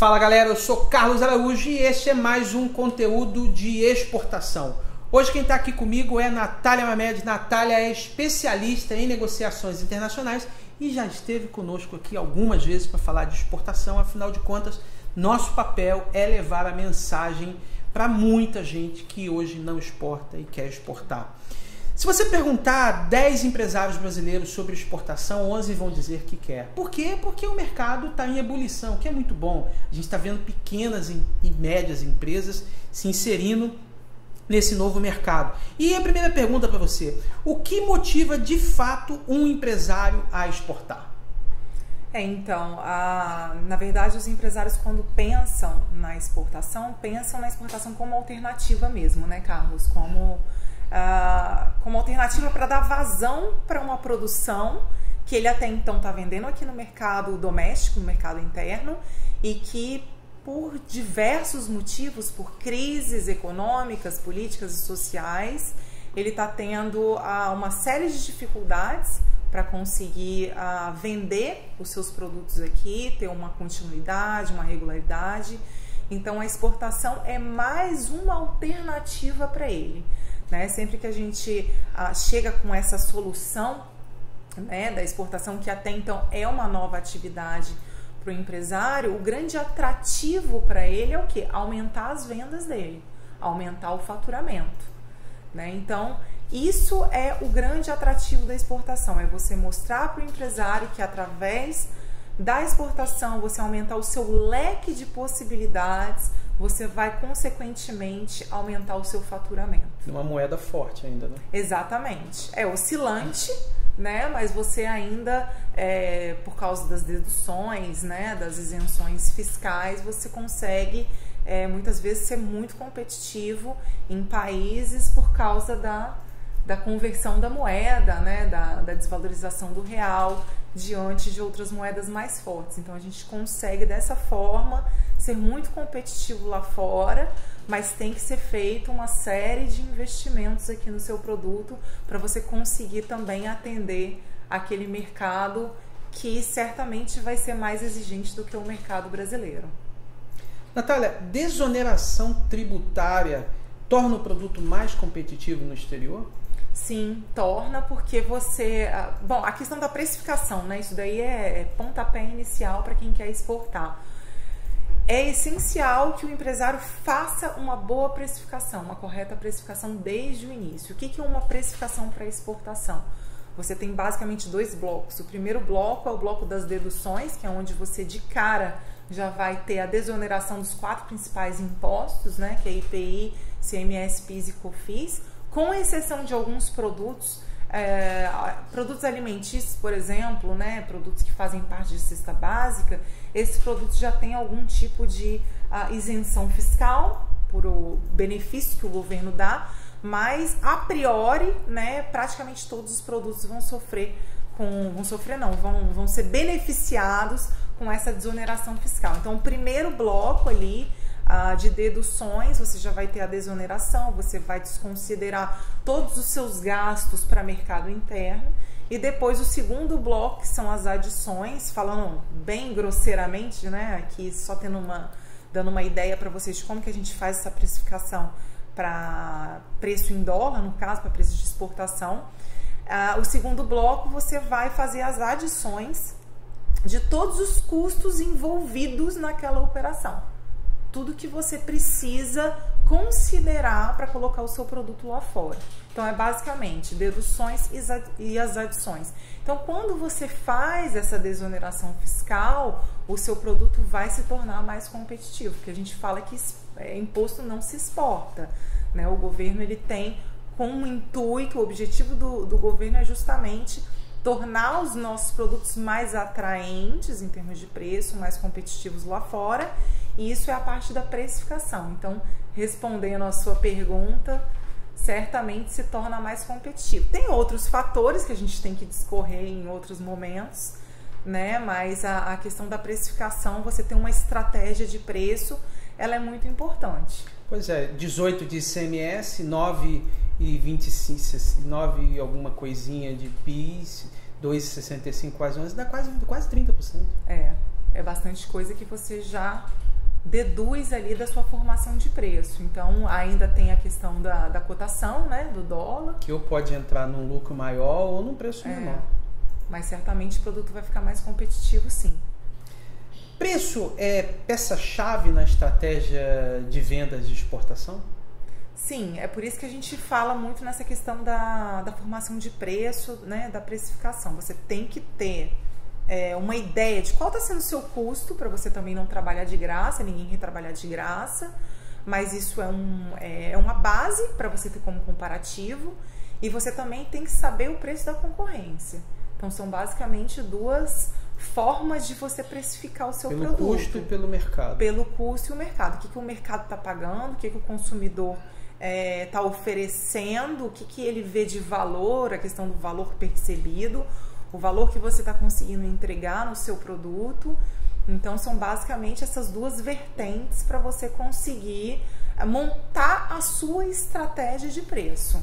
Fala galera, eu sou Carlos Araújo e este é mais um conteúdo de exportação. Hoje quem está aqui comigo é Natália Mamed. Natália é especialista em negociações internacionais e já esteve conosco aqui algumas vezes para falar de exportação. Afinal de contas, nosso papel é levar a mensagem para muita gente que hoje não exporta e quer exportar. Se você perguntar a 10 empresários brasileiros sobre exportação, 11 vão dizer que quer. Por quê? Porque o mercado está em ebulição, que é muito bom. A gente está vendo pequenas e médias empresas se inserindo nesse novo mercado. E a primeira pergunta para você: o que motiva de fato um empresário a exportar? Então, na verdade, os empresários, quando pensam na exportação como alternativa mesmo, né, Carlos? Como alternativa para dar vazão para uma produção que ele até então está vendendo aqui no mercado doméstico, no mercado interno, e que por diversos motivos, por crises econômicas, políticas e sociais, ele está tendo uma série de dificuldades para conseguir vender os seus produtos aqui, ter uma continuidade, uma regularidade. Então a exportação é mais uma alternativa para ele, né? Sempre que a gente chega com essa solução, né, da exportação, que até então é uma nova atividade para o empresário, o grande atrativo para ele é o quê? Aumentar as vendas dele, aumentar o faturamento, né? Então isso é o grande atrativo da exportação, é você mostrar para o empresário que através da exportação você aumentar o seu leque de possibilidades, você vai consequentemente aumentar o seu faturamento. Uma moeda forte ainda, né? Exatamente. É oscilante, né? Mas você ainda, por causa das deduções, né, das isenções fiscais, você consegue muitas vezes ser muito competitivo em países por causa da conversão da moeda, né, da desvalorização do real diante de outras moedas mais fortes. Então a gente consegue dessa forma ser muito competitivo lá fora, mas tem que ser feita uma série de investimentos aqui no seu produto para você conseguir também atender aquele mercado que certamente vai ser mais exigente do que o mercado brasileiro. Natália, desoneração tributária torna o produto mais competitivo no exterior? Sim, torna, porque você... Bom, a questão da precificação, né? Isso daí é pontapé inicial para quem quer exportar. É essencial que o empresário faça uma boa precificação, uma correta precificação desde o início. O que é uma precificação para exportação? Você tem basicamente dois blocos. O primeiro bloco é o bloco das deduções, que é onde você de cara já vai ter a desoneração dos 4 principais impostos, né? Que é IPI, CMS, PIS e COFINS, com exceção de alguns produtos, produtos alimentícios, por exemplo, né, produtos que fazem parte de cesta básica. Esses produtos já têm algum tipo de isenção fiscal por o benefício que o governo dá, mas a priori, né, praticamente todos os produtos vão ser beneficiados com essa desoneração fiscal. Então, o primeiro bloco ali de deduções, você já vai ter a desoneração, você vai desconsiderar todos os seus gastos para mercado interno. E depois o segundo bloco, que são as adições, falando bem grosseiramente, né, aqui só dando uma ideia para vocês de como que a gente faz essa precificação para preço em dólar, no caso, para preço de exportação. O segundo bloco, você vai fazer as adições de todos os custos envolvidos naquela operação. Tudo que você precisa considerar para colocar o seu produto lá fora. Então é basicamente deduções e as adições. Então quando você faz essa desoneração fiscal, o seu produto vai se tornar mais competitivo, porque a gente fala que imposto não se exporta, né? O governo ele tem como intuito, o objetivo do governo é justamente tornar os nossos produtos mais atraentes em termos de preço, mais competitivos lá fora. E isso é a parte da precificação. Então, respondendo a sua pergunta, certamente se torna mais competitivo. Tem outros fatores que a gente tem que discorrer em outros momentos, né? Mas a questão da precificação, você tem uma estratégia de preço, ela é muito importante. Pois é, 18 de ICMS, 9,25, 9 e alguma coisinha de PIS, 2,65 quase 11, dá quase 30%. É bastante coisa que você já deduz ali da sua formação de preço. Então, ainda tem a questão da cotação, né, do dólar. Que ou pode entrar num lucro maior ou num preço menor. Mas certamente o produto vai ficar mais competitivo, sim. Preço é peça-chave na estratégia de vendas de exportação? Sim, é por isso que a gente fala muito nessa questão da formação de preço, né, da precificação. Você tem que ter uma ideia de qual está sendo o seu custo, para você também não trabalhar de graça, ninguém quer trabalhar de graça, mas isso é uma base para você ter como comparativo, e você também tem que saber o preço da concorrência. Então são basicamente duas formas de você precificar o seu produto. Pelo custo e pelo mercado. Pelo custo e o mercado. O que o mercado está pagando, o que o consumidor está oferecendo, o que ele vê de valor, a questão do valor percebido, o valor que você está conseguindo entregar no seu produto. Então são basicamente essas duas vertentes para você conseguir montar a sua estratégia de preço.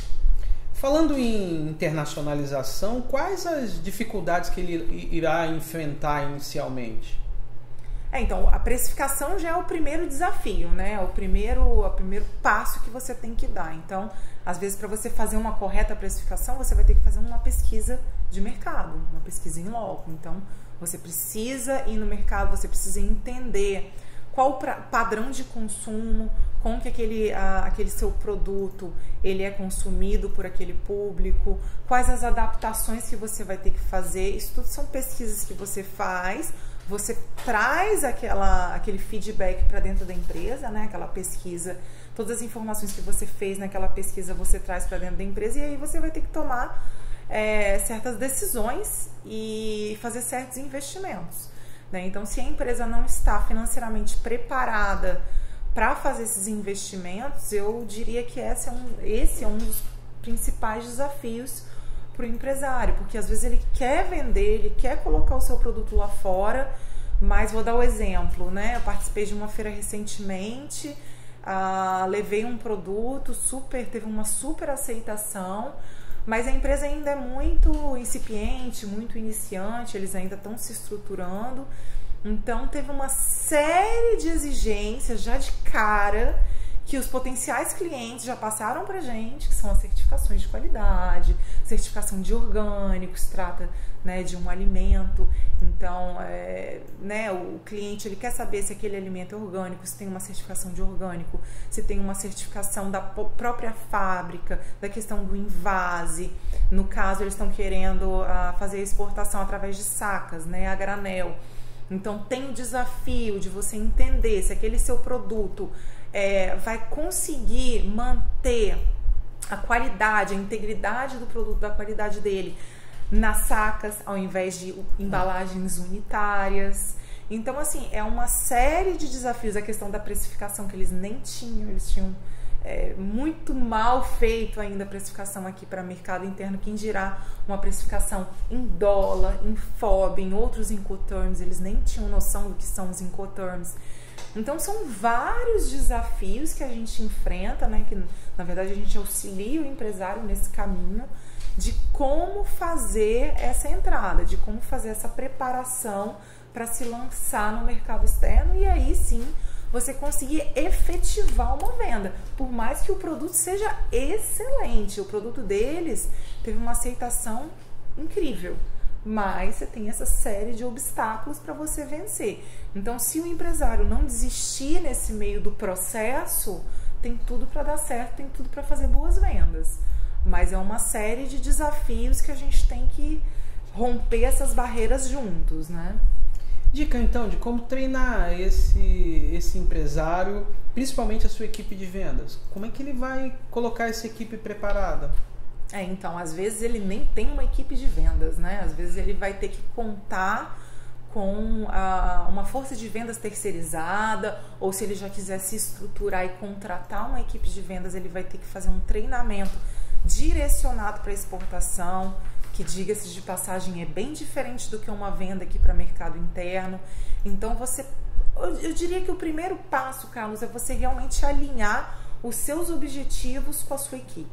Falando em internacionalização, quais as dificuldades que ele irá enfrentar inicialmente? Então, a precificação já é o primeiro desafio, né? O primeiro passo que você tem que dar. Então, às vezes, para você fazer uma correta precificação, você vai ter que fazer uma pesquisa de mercado, uma pesquisa em loco. Então, você precisa ir no mercado, você precisa entender qual o padrão de consumo, como que aquele seu produto ele é consumido por aquele público, quais as adaptações que você vai ter que fazer. Isso tudo são pesquisas que você faz, você traz aquele feedback para dentro da empresa, né? Aquela pesquisa, todas as informações que você fez naquela pesquisa você traz para dentro da empresa, e aí você vai ter que tomar certas decisões e fazer certos investimentos, né? Então, se a empresa não está financeiramente preparada para fazer esses investimentos, eu diria que esse é um dos principais desafios para o empresário, porque às vezes ele quer vender, ele quer colocar o seu produto lá fora, mas vou dar o exemplo, né? Eu participei de uma feira recentemente, levei um produto, teve uma super aceitação, mas a empresa ainda é muito incipiente, muito iniciante, eles ainda estão se estruturando. Então teve uma série de exigências já de cara que os potenciais clientes já passaram pra gente, que são as certificações de qualidade, certificação de orgânico, se trata, né, de um alimento. Então, né, o cliente ele quer saber se aquele alimento é orgânico, se tem uma certificação de orgânico, se tem uma certificação da própria fábrica, da questão do invase. No caso, eles estão querendo fazer a exportação através de sacas, né, a granel. Então, tem o desafio de você entender se aquele seu produto vai conseguir manter a qualidade, a integridade do produto, da qualidade dele nas sacas, ao invés de embalagens unitárias. Então, assim, é uma série de desafios. A questão da precificação que eles nem tinham, eles tinham muito mal feito ainda a precificação aqui para mercado interno, quem dirá uma precificação em dólar, em FOB, em outros Incoterms, eles nem tinham noção do que são os Incoterms. Então são vários desafios que a gente enfrenta, né, que na verdade a gente auxilia o empresário nesse caminho de como fazer essa entrada, de como fazer essa preparação para se lançar no mercado externo e aí sim você conseguir efetivar uma venda, por mais que o produto seja excelente, o produto deles teve uma aceitação incrível, mas você tem essa série de obstáculos para você vencer. Então, se o empresário não desistir nesse meio do processo, tem tudo para dar certo, tem tudo para fazer boas vendas, mas é uma série de desafios que a gente tem que romper essas barreiras juntos, né? Dica então de como treinar esse empresário, principalmente a sua equipe de vendas. Como é que ele vai colocar essa equipe preparada? Então, às vezes ele nem tem uma equipe de vendas, né? Às vezes ele vai ter que contar com uma força de vendas terceirizada, ou se ele já quiser se estruturar e contratar uma equipe de vendas, ele vai ter que fazer um treinamento direcionado para exportação, que, diga-se de passagem, é bem diferente do que uma venda aqui para mercado interno. Então, eu diria que o primeiro passo, Carlos, é você realmente alinhar os seus objetivos com a sua equipe.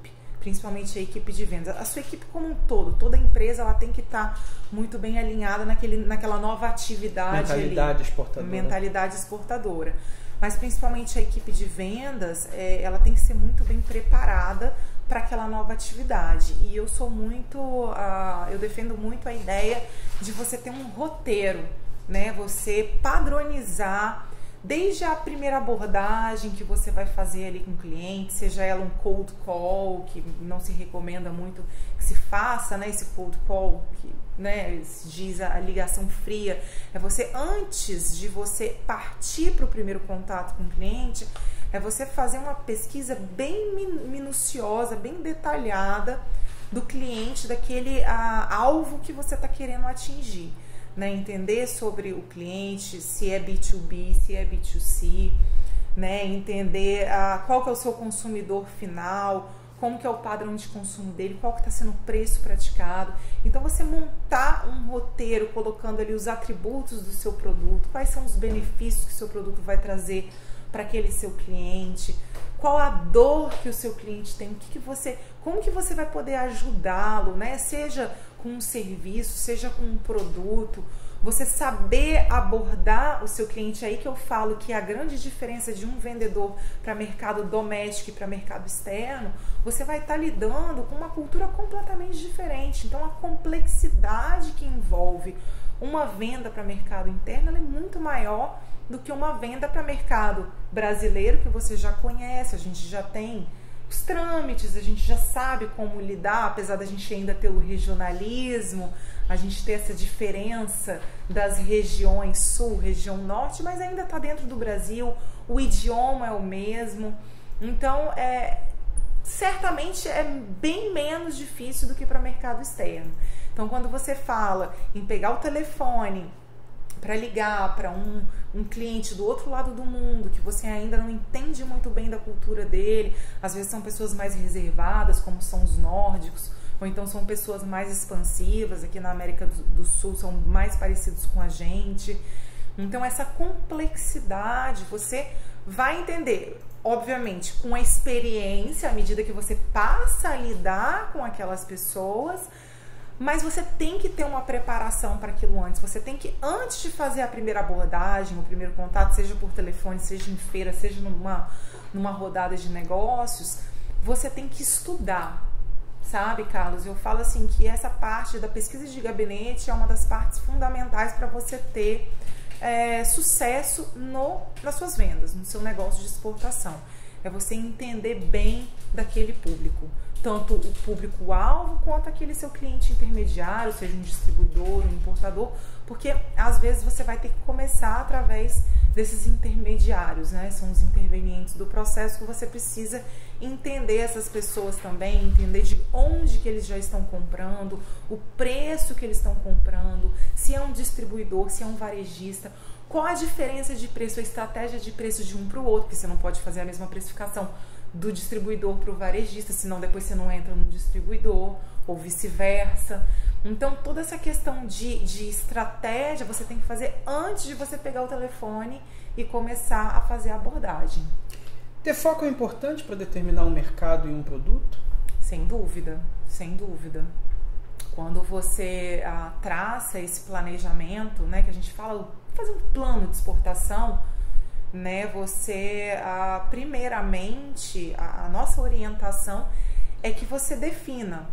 principalmente a equipe de vendas. A sua equipe como um todo, toda empresa, ela tem que estar muito bem alinhada naquela nova atividade. Mentalidade exportadora. Mas principalmente a equipe de vendas, ela tem que ser muito bem preparada para aquela nova atividade. E eu sou muito, eu defendo muito a ideia de você ter um roteiro, né? Você padronizar desde a primeira abordagem que você vai fazer ali com o cliente, seja ela um cold call, que não se recomenda muito que se faça, né, esse cold call, que, né, se diz a ligação fria, é você, antes de você partir para o primeiro contato com o cliente, é você fazer uma pesquisa bem minuciosa, bem detalhada do cliente, daquele alvo que você está querendo atingir. Né, entender sobre o cliente, se é B2B, se é B2C, né, entender qual que é o seu consumidor final, como que é o padrão de consumo dele, qual que está sendo o preço praticado. Então você montar um roteiro colocando ali os atributos do seu produto, quais são os benefícios que o seu produto vai trazer para aquele seu cliente, qual a dor que o seu cliente tem, como que você vai poder ajudá-lo, né? Seja com um serviço, seja com um produto, você saber abordar o seu cliente. Aí que eu falo que a grande diferença de um vendedor para mercado doméstico e para mercado externo, você vai estar lidando com uma cultura completamente diferente. Então a complexidade que envolve uma venda para mercado interno, ela é muito maior do que uma venda para mercado brasileiro, que você já conhece, a gente já tem os trâmites, a gente já sabe como lidar, apesar da gente ainda ter o regionalismo, a gente ter essa diferença das regiões sul, região norte, mas ainda está dentro do Brasil, o idioma é o mesmo, então certamente é bem menos difícil do que para mercado externo. Então quando você fala em pegar o telefone para ligar para um cliente do outro lado do mundo, que você ainda não entende muito bem da cultura dele, às vezes são pessoas mais reservadas, como são os nórdicos, ou então são pessoas mais expansivas, aqui na América do Sul são mais parecidos com a gente. Então essa complexidade você vai entender, obviamente, com a experiência, à medida que você passa a lidar com aquelas pessoas, mas você tem que ter uma preparação para aquilo antes. Você tem que, antes de fazer a primeira abordagem, o primeiro contato, seja por telefone, seja em feira, seja numa rodada de negócios, você tem que estudar, sabe, Carlos? Eu falo assim que essa parte da pesquisa de gabinete é uma das partes fundamentais para você ter sucesso nas suas vendas, no seu negócio de exportação. É você entender bem daquele público, tanto o público-alvo quanto aquele seu cliente intermediário, seja um distribuidor, um importador, porque às vezes você vai ter que começar através desses intermediários, né? São os intervenientes do processo que você precisa entender essas pessoas também, entender de onde que eles já estão comprando, o preço que eles estão comprando, se é um distribuidor, se é um varejista, qual a diferença de preço, a estratégia de preço de um para o outro, porque você não pode fazer a mesma precificação do distribuidor para o varejista, senão depois você não entra no distribuidor, ou vice-versa. Então toda essa questão de estratégia você tem que fazer antes de você pegar o telefone e começar a fazer a abordagem. Ter foco é importante para determinar um mercado e um produto? Sem dúvida, sem dúvida. Quando você traça esse planejamento, né, que a gente fala, fazer um plano de exportação, né, você, primeiramente, a nossa orientação é que você defina,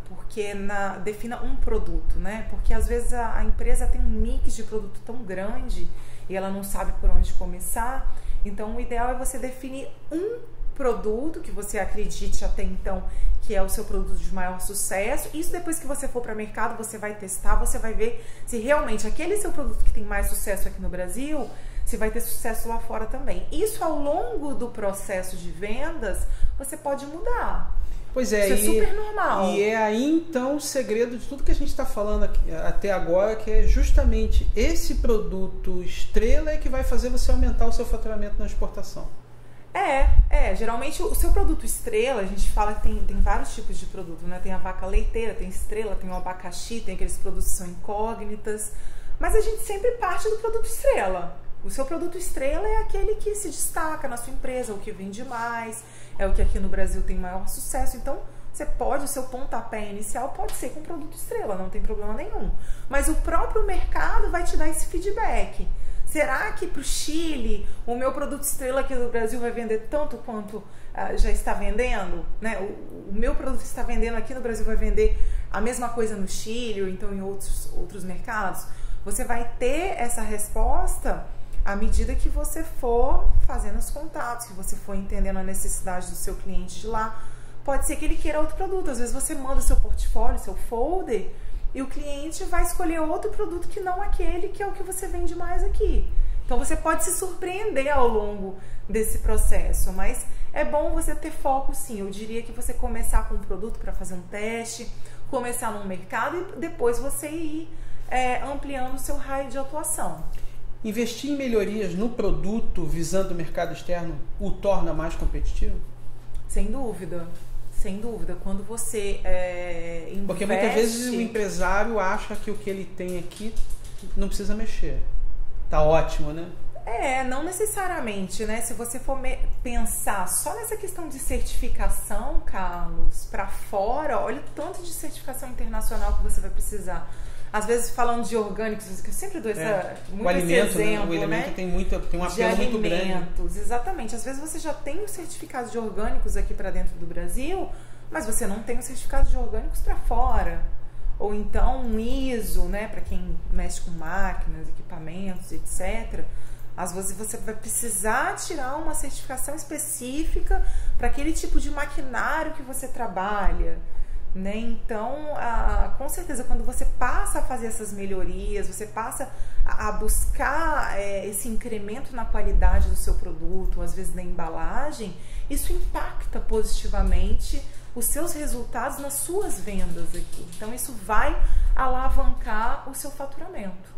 defina um produto, né, porque às vezes a empresa tem um mix de produto tão grande e ela não sabe por onde começar. Então o ideal é você definir um produto que você acredite até então que é o seu produto de maior sucesso. Isso depois que você for para o mercado, você vai testar, você vai ver se realmente aquele seu produto que tem mais sucesso aqui no Brasil, se vai ter sucesso lá fora também. Isso ao longo do processo de vendas, você pode mudar. Pois é, isso é super normal. E é aí então o segredo de tudo que a gente está falando aqui, até agora, que é justamente esse produto estrela que vai fazer você aumentar o seu faturamento na exportação. Geralmente o seu produto estrela, a gente fala que tem vários tipos de produto, né? Tem a vaca leiteira, tem estrela, tem o abacaxi, tem aqueles produtos que são incógnitas, mas a gente sempre parte do produto estrela. O seu produto estrela é aquele que se destaca na sua empresa, o que vende mais, é o que aqui no Brasil tem maior sucesso. Então, o seu pontapé inicial pode ser com produto estrela, não tem problema nenhum. Mas o próprio mercado vai te dar esse feedback. Será que para o Chile o meu produto estrela aqui no Brasil vai vender tanto quanto já está vendendo? Né? O meu produto que está vendendo aqui no Brasil vai vender a mesma coisa no Chile ou então em outros mercados? Você vai ter essa resposta à medida que você for fazendo os contatos, que você for entendendo a necessidade do seu cliente de lá. Pode ser que ele queira outro produto. Às vezes você manda o seu portfólio, seu folder, e o cliente vai escolher outro produto que não aquele que é o que você vende mais aqui. Então você pode se surpreender ao longo desse processo, mas é bom você ter foco sim. Eu diria que você começar com um produto para fazer um teste, começar num mercado e depois você ir ampliando o seu raio de atuação. Investir em melhorias no produto visando o mercado externo o torna mais competitivo? Sem dúvida. Sem dúvida, quando você investe... Porque muitas vezes o empresário acha que o que ele tem aqui não precisa mexer. Tá ótimo, né? Não necessariamente, né? Se você for pensar só nessa questão de certificação, Carlos, para fora, olha o tanto de certificação internacional que você vai precisar. Às vezes falando de orgânicos, que eu sempre dou muito alimento, esse exemplo, né? O alimento né? tem um apelo muito grande. Exatamente. Às vezes você já tem os certificados de orgânicos aqui para dentro do Brasil, mas você não tem os certificados de orgânicos para fora. Ou então um ISO, né? Para quem mexe com máquinas, equipamentos, etc. Às vezes você vai precisar tirar uma certificação específica para aquele tipo de maquinário que você trabalha. Né? Então, com certeza, quando você passa a fazer essas melhorias, você passa a buscar esse incremento na qualidade do seu produto, às vezes na embalagem, isso impacta positivamente os seus resultados nas suas vendas aqui. Então, isso vai alavancar o seu faturamento.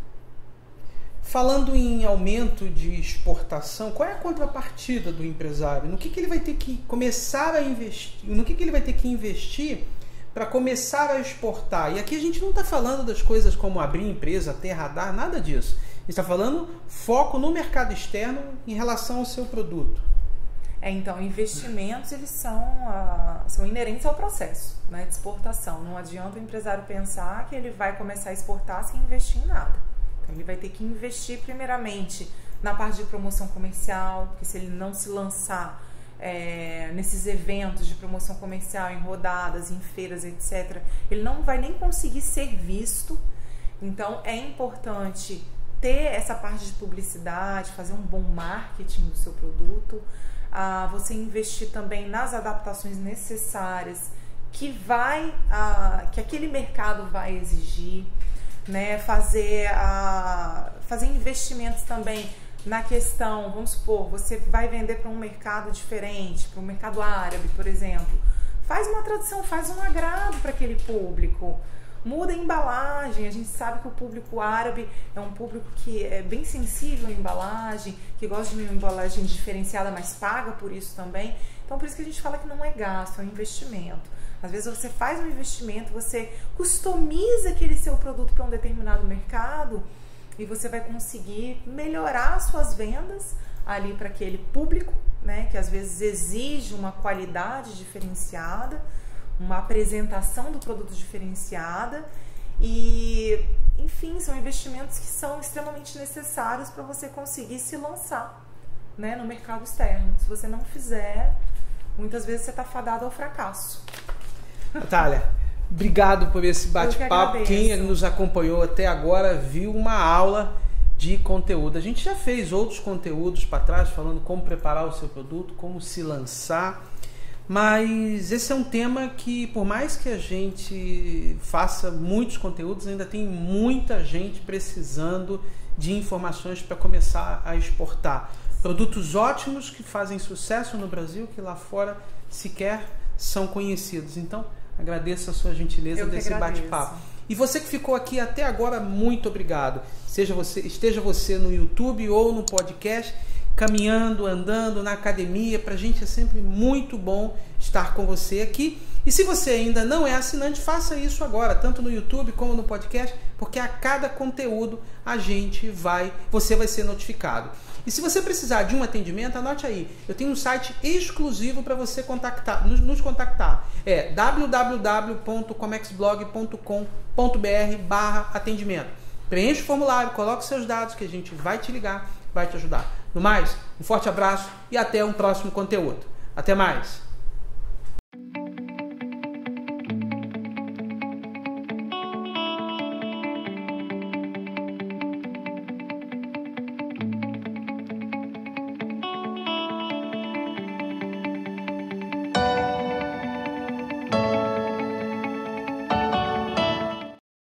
Falando em aumento de exportação, qual é a contrapartida do empresário? No que ele vai ter que começar a investir? No que ele vai ter que investir para começar a exportar? E aqui a gente não está falando das coisas como abrir empresa, ter radar, nada disso. A gente está falando foco no mercado externo em relação ao seu produto. Então, investimentos eles são inerentes ao processo, né, de exportação. Não adianta o empresário pensar que ele vai começar a exportar sem investir em nada. Então, ele vai ter que investir primeiramente na parte de promoção comercial, porque se ele não se lançar nesses eventos de promoção comercial, em rodadas, em feiras, etc., ele não vai nem conseguir ser visto. Então é importante ter essa parte de publicidade, fazer um bom marketing do seu produto, você investir também nas adaptações necessárias que aquele mercado vai exigir, né? Fazer investimentos também na questão, vamos supor, você vai vender para um mercado diferente, para um mercado árabe, por exemplo. Faz uma tradução, faz um agrado para aquele público. Muda a embalagem. A gente sabe que o público árabe é um público que é bem sensível à embalagem, que gosta de uma embalagem diferenciada, mas paga por isso também. Então, por isso que a gente fala que não é gasto, é um investimento. Às vezes você faz um investimento, você customiza aquele seu produto para um determinado mercado, e você vai conseguir melhorar suas vendas ali para aquele público, né, que às vezes exige uma qualidade diferenciada, uma apresentação do produto diferenciada e, enfim, são investimentos que são extremamente necessários para você conseguir se lançar, né, no mercado externo. Se você não fizer, muitas vezes você está fadado ao fracasso. Natália, obrigado por esse bate-papo. Quem nos acompanhou até agora viu uma aula de conteúdo. A gente já fez outros conteúdos para trás, falando como preparar o seu produto, como se lançar. Mas esse é um tema que, por mais que a gente faça muitos conteúdos, ainda tem muita gente precisando de informações para começar a exportar. Produtos ótimos que fazem sucesso no Brasil, que lá fora sequer são conhecidos. Então, agradeço a sua gentileza desse bate-papo. E você que ficou aqui até agora, muito obrigado. Esteja você no YouTube ou no podcast, caminhando, andando, na academia. Para a gente é sempre muito bom estar com você aqui. E se você ainda não é assinante, faça isso agora, tanto no YouTube como no podcast, porque a cada conteúdo você vai ser notificado. E se você precisar de um atendimento, anote aí. Eu tenho um site exclusivo para você nos contactar. É www.comexblog.com.br/atendimento. Preencha o formulário, coloque seus dados que a gente vai te ligar, vai te ajudar. No mais, um forte abraço e até um próximo conteúdo. Até mais!